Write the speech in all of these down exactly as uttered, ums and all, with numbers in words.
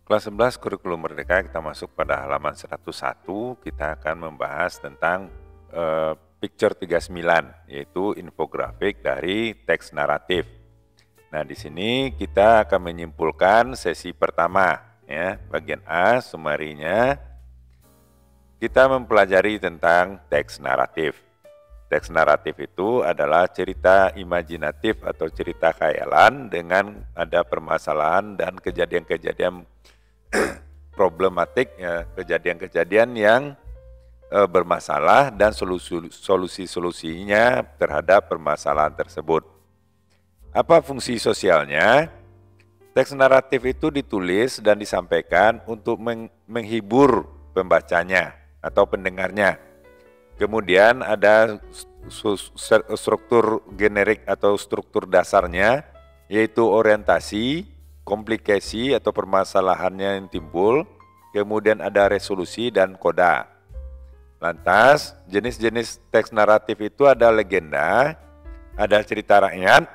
Kelas sebelas Kurikulum Merdeka, kita masuk pada halaman seratus satu, kita akan membahas tentang uh, picture tiga puluh sembilan, yaitu infografik dari teks naratif. Nah, di sini kita akan menyimpulkan sesi pertama, ya, bagian A, sumarinya. Kita mempelajari tentang teks naratif. Teks naratif itu adalah cerita imajinatif atau cerita khayalan dengan ada permasalahan dan kejadian-kejadian problematik, ya, kejadian-kejadian yang e, bermasalah dan solusi-solusinya terhadap permasalahan tersebut. Apa fungsi sosialnya? Teks naratif itu ditulis dan disampaikan untuk meng menghibur pembacanya atau pendengarnya. Kemudian ada struktur generik atau struktur dasarnya, yaitu orientasi, komplikasi atau permasalahannya yang timbul, kemudian ada resolusi dan koda. Lantas, jenis-jenis teks naratif itu ada legenda, ada cerita rakyat,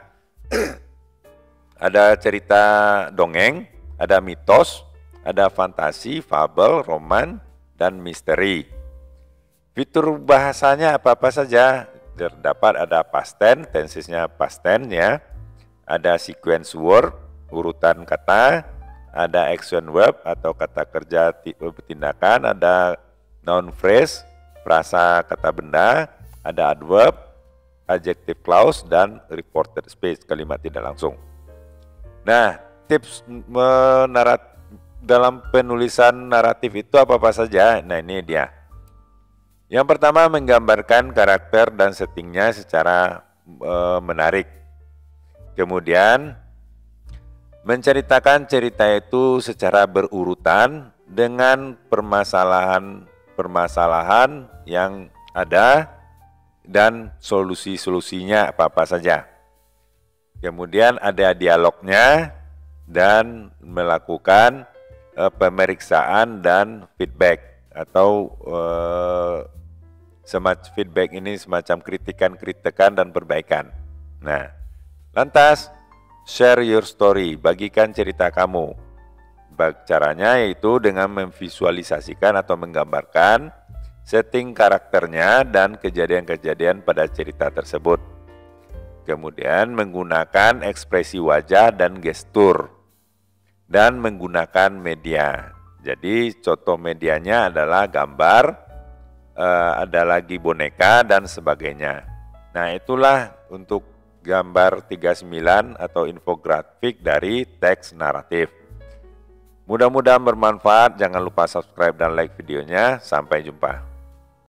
ada cerita dongeng, ada mitos, ada fantasi, fabel, roman, dan misteri. Fitur bahasanya apa-apa saja, terdapat ada past tense, tensesnya past tense, ya, ada sequence word, urutan kata, ada action verb atau kata kerja tindakan, ada noun phrase, frasa kata benda, ada adverb, adjective clause, dan reported speech, kalimat tidak langsung. Nah, tips menarat dalam penulisan naratif itu apa-apa saja? Nah, ini dia. Yang pertama, menggambarkan karakter dan settingnya secara e, menarik. Kemudian, menceritakan cerita itu secara berurutan dengan permasalahan-permasalahan yang ada dan solusi-solusinya apa-apa saja. Kemudian ada dialognya dan melakukan e, pemeriksaan dan feedback atau e, semacam feedback ini semacam kritikan-kritikan dan perbaikan. Nah, lantas share your story, bagikan cerita kamu. Caranya yaitu dengan memvisualisasikan atau menggambarkan setting karakternya dan kejadian-kejadian pada cerita tersebut. Kemudian menggunakan ekspresi wajah dan gestur. Dan menggunakan media. Jadi contoh medianya adalah gambar, eh, ada lagi boneka dan sebagainya. Nah, itulah untuk gambar tiga puluh sembilan atau infografik dari teks naratif. Mudah-mudahan bermanfaat, jangan lupa subscribe dan like videonya. Sampai jumpa.